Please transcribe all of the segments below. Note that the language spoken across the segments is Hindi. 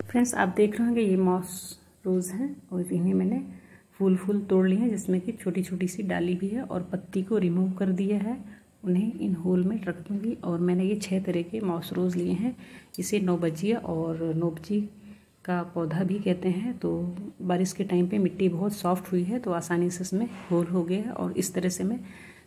फ्रेंड्स, आप देख रहे होंगे ये मॉस रोज़ हैं और इन्हें मैंने फूल तोड़ लिए हैं, जिसमें कि छोटी छोटी सी डाली भी है और पत्ती को रिमूव कर दिया है। उन्हें इन होल में रख दूँगी। और मैंने ये 6 तरह के मॉस रोज़ लिए हैं। इसे नौबजिया और नोबजी का पौधा भी कहते हैं। तो बारिश के टाइम पे मिट्टी बहुत सॉफ्ट हुई है तो आसानी से इसमें होल हो गया है। और इस तरह से मैं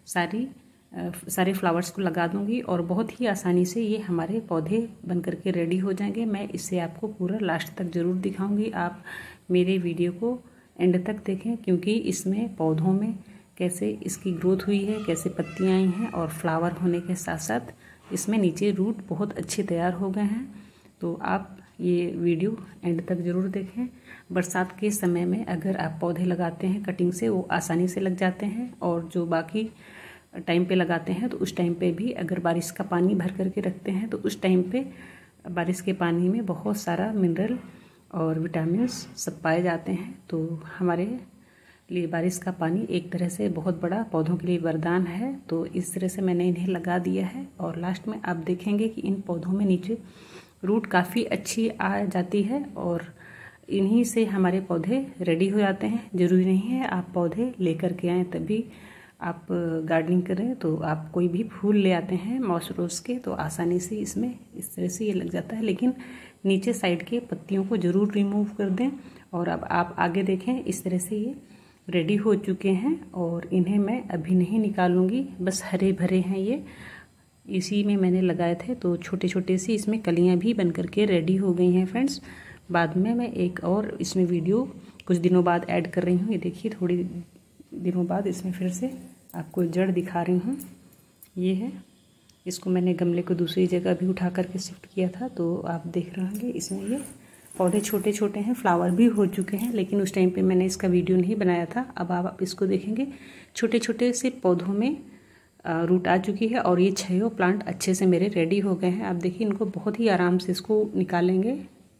सारे फ्लावर्स को लगा दूंगी और बहुत ही आसानी से ये हमारे पौधे बन करके रेडी हो जाएंगे। मैं इसे आपको पूरा लास्ट तक ज़रूर दिखाऊंगी। आप मेरे वीडियो को एंड तक देखें, क्योंकि इसमें पौधों में कैसे इसकी ग्रोथ हुई है, कैसे पत्तियाँ आई हैं और फ्लावर होने के साथ साथ इसमें नीचे रूट बहुत अच्छे तैयार हो गए हैं। तो आप ये वीडियो एंड तक ज़रूर देखें। बरसात के समय में अगर आप पौधे लगाते हैं कटिंग से, वो आसानी से लग जाते हैं। और जो बाकी टाइम पे लगाते हैं तो उस टाइम पे भी अगर बारिश का पानी भर करके रखते हैं तो उस टाइम पे बारिश के पानी में बहुत सारा मिनरल और विटामिन्स सब पाए जाते हैं। तो हमारे लिए बारिश का पानी एक तरह से बहुत बड़ा पौधों के लिए वरदान है। तो इस तरह से मैंने इन्हें लगा दिया है और लास्ट में आप देखेंगे कि इन पौधों में नीचे रूट काफ़ी अच्छी आ जाती है और इन्हीं से हमारे पौधे रेडी हो जाते हैं। ज़रूरी नहीं है आप पौधे लेकर के आएँ तभी आप गार्डनिंग करें। तो आप कोई भी फूल ले आते हैं मॉस रोज़ के तो आसानी से इसमें इस तरह से ये लग जाता है, लेकिन नीचे साइड के पत्तियों को ज़रूर रिमूव कर दें। और अब आप आगे देखें, इस तरह से ये रेडी हो चुके हैं और इन्हें मैं अभी नहीं निकालूंगी, बस हरे भरे हैं ये, इसी में मैंने लगाए थे। तो छोटे छोटे सी इसमें कलियां भी बन करके रेडी हो गई हैं फ्रेंड्स। बाद में मैं एक और इसमें वीडियो कुछ दिनों बाद ऐड कर रही हूँ। ये देखिए, थोड़ी दिनों बाद इसमें फिर से आपको जड़ दिखा रही हूँ। ये है, इसको मैंने गमले को दूसरी जगह भी उठा करके शिफ्ट किया था। तो आप देख रहे होंगे इसमें ये पौधे छोटे छोटे हैं, फ्लावर भी हो चुके हैं, लेकिन उस टाइम पे मैंने इसका वीडियो नहीं बनाया था। अब आप इसको देखेंगे, छोटे छोटे से पौधों में रूट आ चुकी है और ये 6 प्लांट अच्छे से मेरे रेडी हो गए हैं। आप देखिए, इनको बहुत ही आराम से इसको निकालेंगे।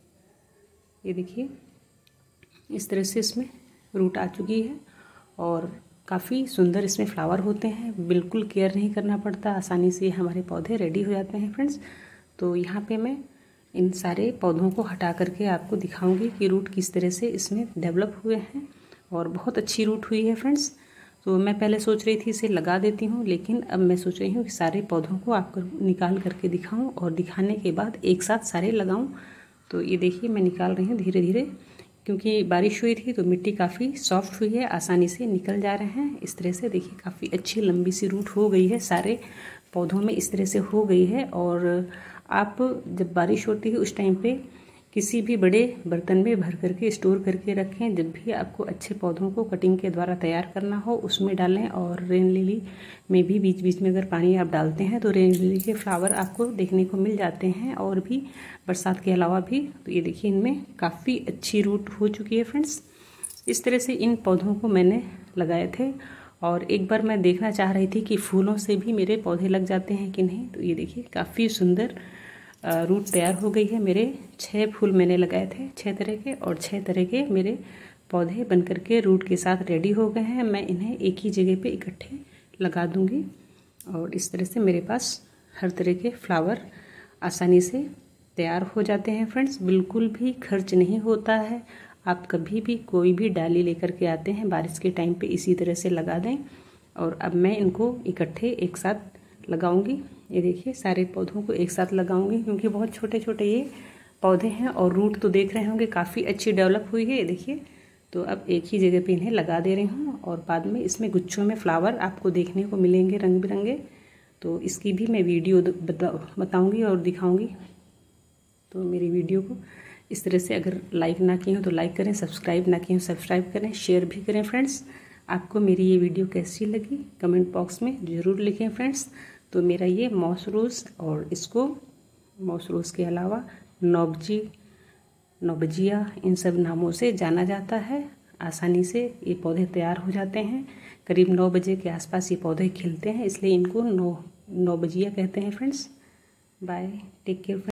ये देखिए, इस तरह से इसमें रूट आ चुकी है और काफ़ी सुंदर इसमें फ्लावर होते हैं। बिल्कुल केयर नहीं करना पड़ता, आसानी से हमारे पौधे रेडी हो जाते हैं फ्रेंड्स। तो यहाँ पे मैं इन सारे पौधों को हटा करके आपको दिखाऊंगी कि रूट किस तरह से इसमें डेवलप हुए हैं और बहुत अच्छी रूट हुई है फ्रेंड्स। तो मैं पहले सोच रही थी इसे लगा देती हूँ, लेकिन अब मैं सोच रही हूँ कि सारे पौधों को आपको निकाल करके दिखाऊँ और दिखाने के बाद एक साथ सारे लगाऊँ। तो ये देखिए, मैं निकाल रही हूँ धीरे धीरे, क्योंकि बारिश हुई थी तो मिट्टी काफ़ी सॉफ्ट हुई है, आसानी से निकल जा रहे हैं। इस तरह से देखिए, काफ़ी अच्छी लंबी सी रूट हो गई है, सारे पौधों में इस तरह से हो गई है। और आप जब बारिश होती है उस टाइम पे किसी भी बड़े बर्तन में भर करके स्टोर करके रखें। जब भी आपको अच्छे पौधों को कटिंग के द्वारा तैयार करना हो उसमें डालें। और रेन लिली में भी बीच बीच में अगर पानी आप डालते हैं तो रेन लिली के फ्लावर आपको देखने को मिल जाते हैं, और भी बरसात के अलावा भी। तो ये देखिए, इनमें काफ़ी अच्छी रूट हो चुकी है फ्रेंड्स। इस तरह से इन पौधों को मैंने लगाए थे और एक बार मैं देखना चाह रही थी कि फूलों से भी मेरे पौधे लग जाते हैं कि नहीं। तो ये देखिए, काफ़ी सुंदर रूट तैयार हो गई है। मेरे 6 फूल मैंने लगाए थे 6 तरह के, और 6 तरह के मेरे पौधे बन करके रूट के साथ रेडी हो गए हैं। मैं इन्हें एक ही जगह पे इकट्ठे लगा दूंगी और इस तरह से मेरे पास हर तरह के फ्लावर आसानी से तैयार हो जाते हैं फ्रेंड्स। बिल्कुल भी खर्च नहीं होता है। आप कभी भी कोई भी डाली लेकर के आते हैं बारिश के टाइम पे इसी तरह से लगा दें। और अब मैं इनको इकट्ठे एक साथ लगाऊंगी। ये देखिए, सारे पौधों को एक साथ लगाऊंगी, क्योंकि बहुत छोटे छोटे ये पौधे हैं और रूट तो देख रहे होंगे काफ़ी अच्छी डेवलप हुई है। ये देखिए, तो अब एक ही जगह पे इन्हें लगा दे रही हूँ और बाद में इसमें गुच्छों में फ्लावर आपको देखने को मिलेंगे रंग बिरंगे। तो इसकी भी मैं वीडियो बताऊँगी और दिखाऊँगी। तो मेरी वीडियो को इस तरह से अगर लाइक ना किए हो तो लाइक करें, सब्सक्राइब ना किए हो सब्सक्राइब करें, शेयर भी करें फ्रेंड्स। आपको मेरी ये वीडियो कैसी लगी कमेंट बॉक्स में ज़रूर लिखें फ्रेंड्स। तो मेरा ये मॉस रोज़, और इसको मॉस रोज़ के अलावा नौबजिया इन सब नामों से जाना जाता है। आसानी से ये पौधे तैयार हो जाते हैं। करीब 9 बजे के आसपास ये पौधे खिलते हैं, इसलिए इनको नौबजिया कहते हैं फ्रेंड्स। Bye, take care.